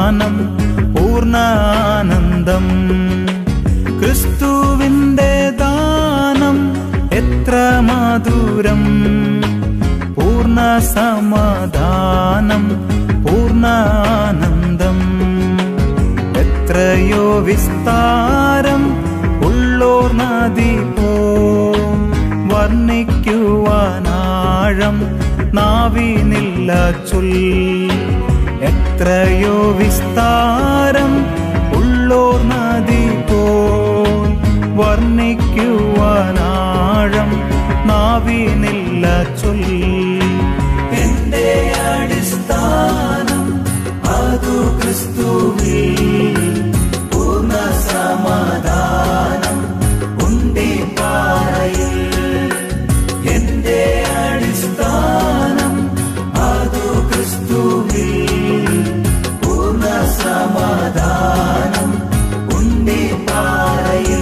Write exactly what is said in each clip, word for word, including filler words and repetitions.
സമാധാനം പൂർണ്ണാനന്ദം. ക്രിസ്തുവിന്റെ ദാനം എത്ര മധുരം, പൂർണ്ണ സമാധാനം പൂർണ്ണാനന്ദം. എത്രയോ വിസ്താരം ഉള്ളോർ നദി പോ, വർണ്ണിക്കുവാനാഴം നാവിനില്ല ചൊൽ. എത്രയോ വിസ്താരം ഉള്ളോർ നദി പോ, വർണ്ണിക്കുവാനാഴം നാവിനില്ല ചൊൽ. എന്റെ അടിസ്ഥാനം അതു ക്രിസ്തുവിൽ, പൂർണ്ണ സമാധാനം ഉണ്ടീ പാറയിൽ. എന്റെ അടിസ്ഥാനം അതു ക്രിസ്തുവിൽ, പൂർണ്ണ സമാധാനം ഉണ്ടീ പാറയിൽ.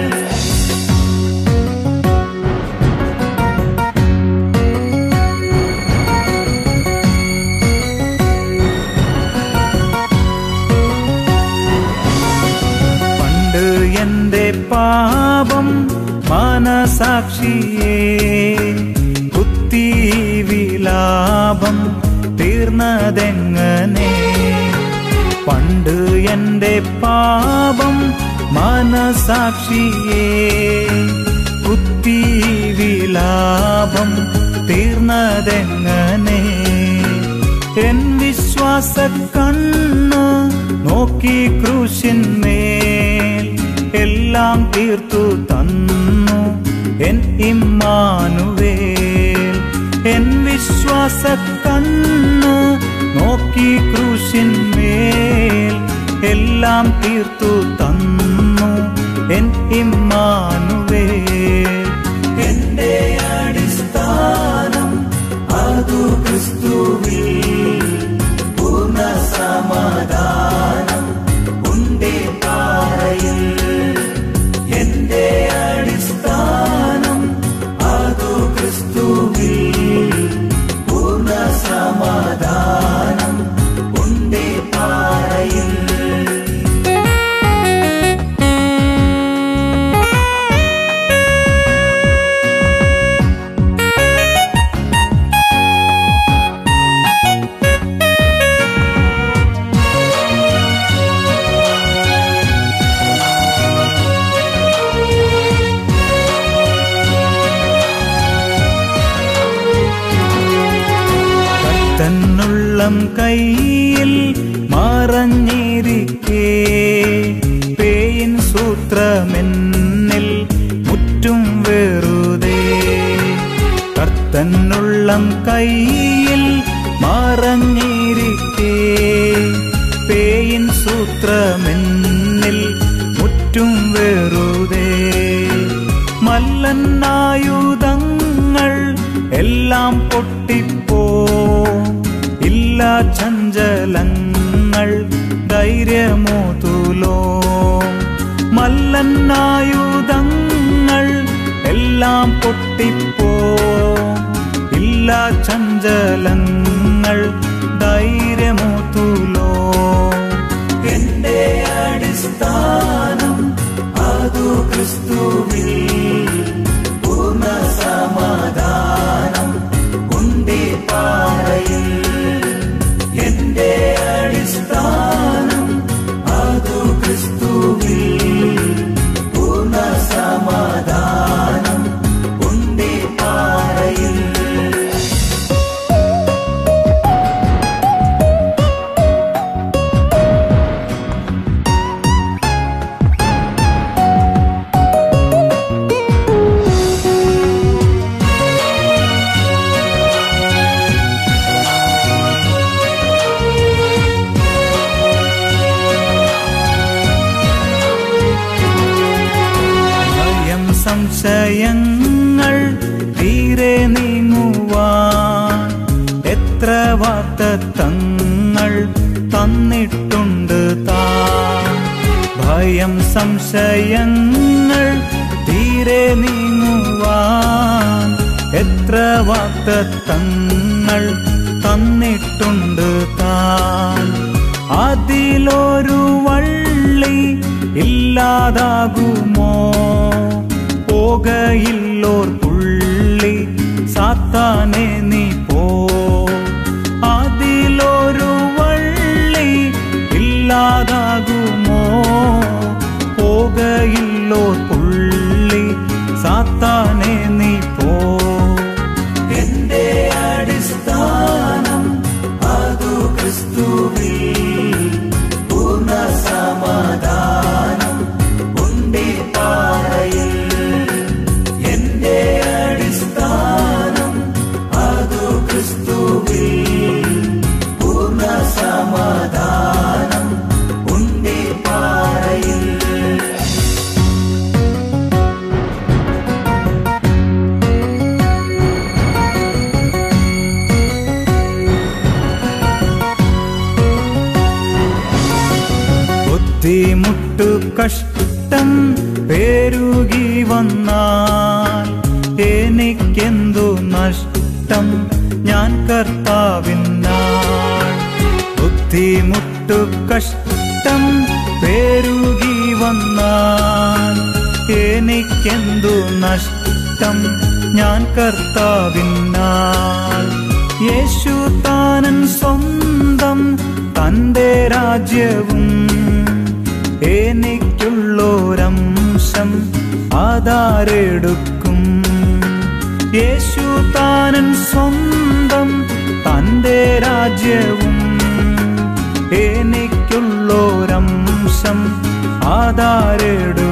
എന്റെ പാപം മനസാക്ഷിയെ കുത്തി വിലാപം തീർന്നതെങ്ങനെ. പണ്ട് എന്റെ പാപം മനസാക്ഷിയെ കുത്തി വിലാപം തീർന്നതെങ്ങനെ. എൻ വിശ്വാസ കണ്ണ് നോക്കി ക്രൂശിന്മേൽ എല്ലാം തീർത്തു തന്നു എൻ ഇമ്മാനുവേൽ. എൻ വിശ്വാസ കണ്ണ് നോക്കി ക്രൂശിന്മേൽ എല്ലാം തീർത്തു തന്നു എൻ ഇമ്മാനുവേൽ. എന്റെ അടിസ്ഥാനം അതു ക്രിസ്തുവിൽ, പൂർണ്ണ സമാധാനം ഉണ്ടേ പാറയിൽ. എന്റെ അടിസ്ഥാനം അതു ക്രിസ്തുവിൽ, പൂർണ്ണ സമാധാനം ഉണ്ടേ പാറയിൽ. തന്നുള്ളം കയ്യിൽ മറഞ്ഞിരിക്കേ, പേയിൻ സൂത്രമെന്നിൽ മുറ്റും വെറുതെ. കർത്തന്നുള്ളം കയ്യിൽ മറഞ്ഞിരിക്കേ, പേയിൻ സൂത്രമെന്നിൽ മുറ്റും വെറുതെ. മല്ലന്നായുധങ്ങൾ എല്ലാം പൊട്ടിപ്പോ, ഇല്ല ചഞ്ചലങ്ങൾ ധൈര്യമോതുലോ. മല്ലന്നായുധങ്ങൾ എല്ലാം പൊട്ടിപ്പോ, ഇല്ല ചഞ്ചലങ്ങൾ ധൈര്യമോതുലോ. എന്റെ അടിസ്ഥാനം അതു ക്രിസ്തുവിൽ, പൂർണ്ണ സമാധാനം ഉണ്ടേ പാറയിൽ. എന്റെ അടിസ്ഥാനം അതു ക്രിസ്തുവിൽ, പൂർണ്ണ സമാധാനം ഉണ്ടേ പാറയിൽ. സംശയങ്ങൾ തീരെ നീങ്ങുവാൻ എത്ര വാഗ്ദത്തങ്ങൾ തന്നിട്ടുണ്ട് താൻ. ഭയം സംശയങ്ങൾ തീരെ നീങ്ങുവാൻ എത്ര വാഗ്ദത്തങ്ങൾ തന്നിട്ടുണ്ട് താൻ. അതിലൊരു വള്ളി ഇല്ലാതാകുമോ? പോകയില്ലോർ പുള്ളി സാത്താനെ നീ പോ. അതിലൊരു വള്ളി ഇല്ലാതാകുമോ? പോകയില്ലോർ പുള്ളി സാത്താനെ നീ പോ. എന്റെ അടിസ്ഥാനം അതു ക്രിസ്തുവിൽ, പൂർണ്ണ സമാധാനം ഉണ്ടീ പാറയിൽ. എന്റെ അടിസ്ഥാനം അതു ക്രിസ്തുവിൽ, പൂർണ്ണ സമാധാനം ഉണ്ടീ പാറയിൽ. ബുദ്ധിമുട്ടു കഷ്ടം പെരുകി വന്നാൽ എനിക്കെന്തു നഷ്ടം ഞാൻ കർത്താവിനാൽ. ബുദ്ധിമുട്ടു കഷ്ടം പെരുകി വന്നാൽ എനിക്കെന്തു നഷ്ടം ഞാൻ കർത്താവിനാൽ. യേശു താനൻ സ്വന്തം തന്റെ രാജ്യവും എനിക്കുള്ളോരംശം അതാരെടുക്കും? യേശു താനൻ സ്വന്തം തന്റെ രാജ്യവും എനിക്കുള്ളോരംശം അതാരെടുക്കും?